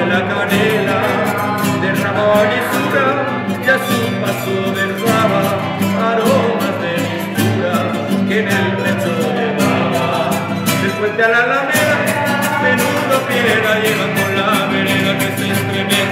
la canela, derramaba lisura y a su paso dejaba aromas de mistura que en el pecho llevaba. Del puente a la alameda, menudo piedra llevan por la vereda que se estremece.